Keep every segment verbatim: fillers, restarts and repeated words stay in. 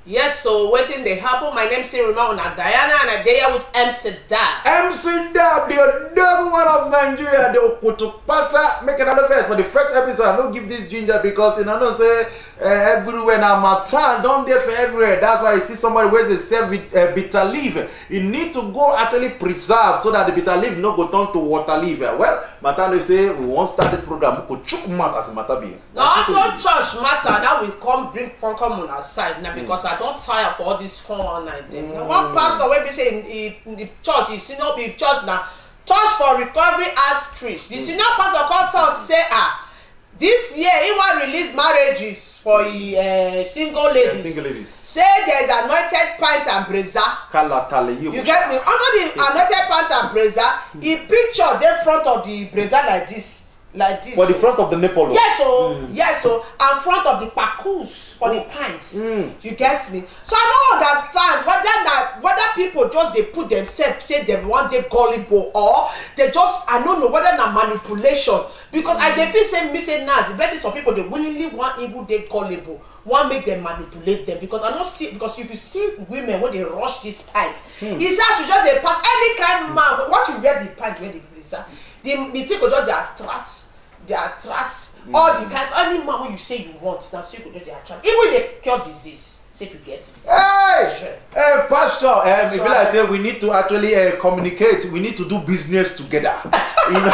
Yes, so waiting the happen. My name is Rima Una Diana, and I'm there with M C Dab. M C Dab, the another one of Nigeria, the Okotopata. Make another verse for the first episode. I don't give this ginger because you know, don't say uh, everywhere now. My town don't there for everywhere. That's why you see somebody wears a self uh, bitter leaf. You need to go actually preserve so that the bitter leaf no go turn to water leaf. Well, Mata say we won't start this program. We could choke mat as a matter be. Now, I church matter. Now we come bring Funkom on our side now because mm. I don't tire for all this four one nine. Mm. One pastor when we say in, in, in the church, he senior be church now, Church for Recovery Outreach. The mm. senior pastor called us say ah, this year he want release marriages for uh, single ladies. Yeah, single ladies. Say there is anointed pint and brazier. You get me? Under the anointed pint and brazier, mm. he picture the front of the brazier like this. Like this. For the front of the nipple. Yes, so mm. yes, so and front of the pakus for the pints. Mm. You get me? So I don't understand whether that whether people just they put themselves say they want they gullible or they just I don't know whether na manipulation because mm. I dey feel say me say now the best is some people they willingly want evil they gullible. One make them manipulate them because I don't see because if you see women when they rush this pint, mm. it's actually just they pass any kind of man. Once you wear the pint, wear the blazer, the the thing will just they attract. They attract mm. all the kind any man when you say you want now so you could just they attract even they cure disease say you get it. Hey, sure. Hey, pastor, um, if so like say we need to actually uh, communicate, we need to do business together. you know,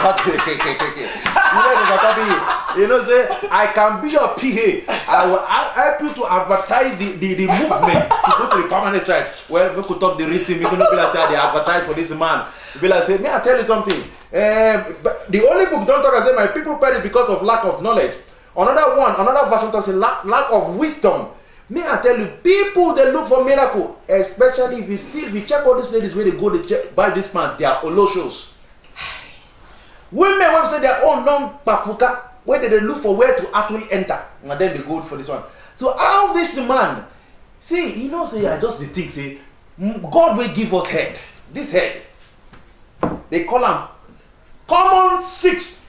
you know, you know, say I can be your P A. I will help you to advertise the, the, the movement to go to the permanent side. Well, we could talk the written, we could not be like say they advertise for this man. Be like say, may I tell you something? Um, but the only book don't talk and say my people perish because of lack of knowledge. Another one, another version talks lack, lack of wisdom. Me I tell you, people they look for miracle, especially if you see if you check all these ladies where they go to check, buy this man, they are oloshos. Women will say their own non papuka where they, they look for where to actually enter, and then they go for this one. So how this man, see, you know, say I just the thing say God will give us head, this head. They call them common six,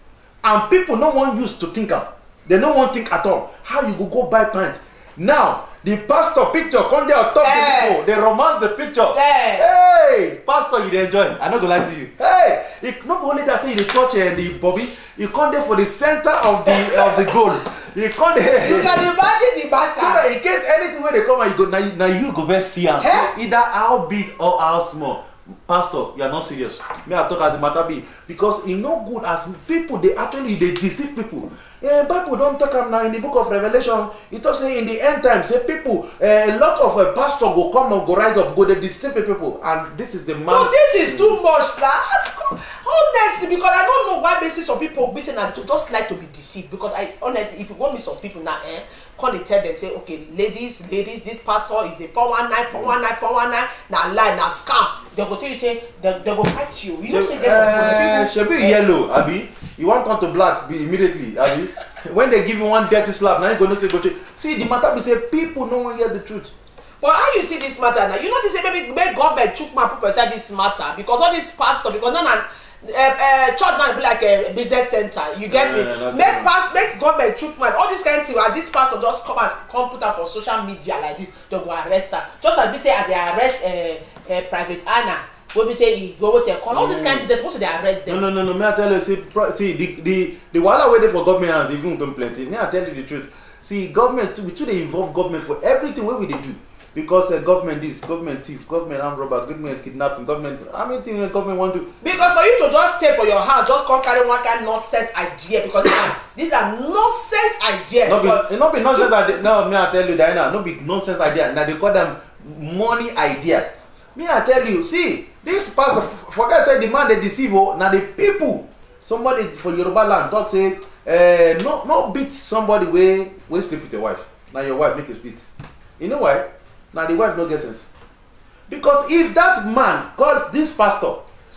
and people no one used to think of. They no one think at all. How you go go buy pant? Now the pastor picture come there on top hey. The people. They romance the picture. Hey, hey pastor, you enjoy. I'm not gonna lie to you. Hey, it not only that say you touch uh, the Bobby, you come there for the center of the of the goal. You come there. You can imagine the matter. So that in case anything where they come and you go now, you, now you go best see them. Hey. Either how big or how small. Pastor, you are not serious. Me I talk as the matter be because it's no good as people they actually they deceive people. Yeah, Bible don't talk now in the book of Revelation. It talks in the end times. Say people, uh, a lot of uh, pastor go come and go rise up, go they deceive people, and this is the man. No, this is too much, nah. Honestly, because I don't know why basically some people be saying to just like to be deceived. Because I honestly, if you want me some people now, eh, call it tell them say, okay, ladies, ladies, this pastor is a four one nine, four one nine, four one nine, now lie, now scam. They go tell you say they, they go fight you. You know say there's some people. Should be yellow, Abi. You want to turn to black be immediately, Abi. When they give you one dirty slap, now you gonna say go to see the matter be say people no one hear the truth. But how you see this matter now? You know to say maybe make government chook my people say this matter because all this pastor because none uh, uh, church now be like a business center. You get yeah, me? Yeah, make pass make government chook man all this kind of thing as this pastor just come and come put up on social media like this, they go arrest her. Just as we say as they arrest uh, uh, Private Anna. When we say he go with their call, all mm. these kinds of things, they're supposed to arrest them. No, no, no, no. May I tell you, see, see the the the wahala waiting for government has even done plenty. May I tell you the truth? See, government, we should involve government for everything what we they do. Because uh, government this, government thief, government armed robber, government kidnapping, government. How many things the government want to? Because for you to just stay for your house, just come carry one kind of nonsense idea. Because these are nonsense ideas. No be, not be nonsense idea. No, may I tell you, Diana, no be nonsense idea. Now they call them money idea. Me I tell you, see, this pastor, forget say the man they deceive, oh, now the people, somebody for Yoruba land talk say, uh, no, no beat somebody way, way sleep with your wife. Now your wife make you spit. You know why? Now the wife no get sense. Because if that man called this pastor,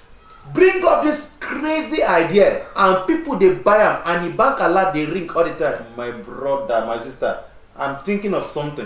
bring up this crazy idea and people they buy him and he bank a lot they ring all the time. My brother, my sister, I'm thinking of something.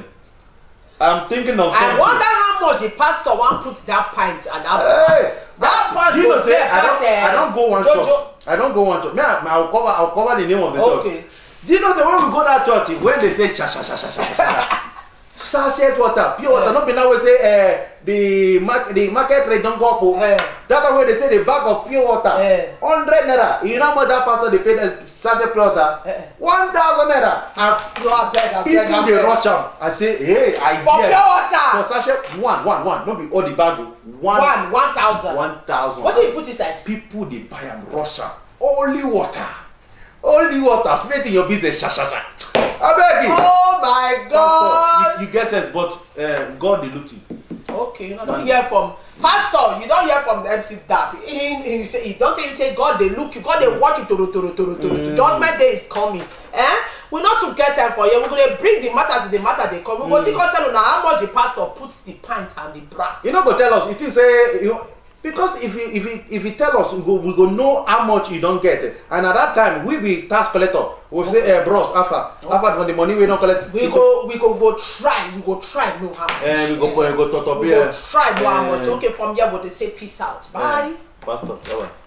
I'm thinking of something. I wonder how much the pastor want put that pint and that hey, that pint. You know, say I don't, I don't go one church. I don't go one church. Me, I'll cover, I'll cover the name of the okay. church. Do you know say when we go to that church, when they say cha cha cha cha cha cha cha sachet water, pure water. Eh. Not be now we say uh, the market the market rate don't go up. Oh. Eh. That's why they say the bag of pure water, Eh. hundred naira. You know how much that pastor they paid a sachet pure water, Eh. one thousand naira. And No, I beg, I beg, people I they beg. rush am. I say, hey, I For pure water. for sachet one, one, one. Not be all the bag. oh. One, One, one thousand. one thousand. What did you put inside? People they buy am rush am. Only water, only water. Straight in your business, sha sha sha. I beg you. Oh my God. Pastor, you, you get sense, but uh, God they looking. Okay, you know, don't hear from pastor. You don't hear from the M C Daff. He, he, say, he don't think he say God they look you. God they watch you. To to to to to to. Judgment day is coming. Eh? We not to get time for you. We're gonna bring the matters. The matter they come. We go see. Come tell you now how much the pastor puts the pint and the bra. You know, go tell us. It is say you know, because if you if you if you tell us, we go we go know how much you don't get, and at that time we be tax collector. We we'll say, uh, bros, after after for the money we don't collect. We go we go go try. We go try. No how much. Eh, we go Eh, go top top we here. go try. No how Eh. much. Okay, from here we they say peace out. Bye. Pastor, bye bye.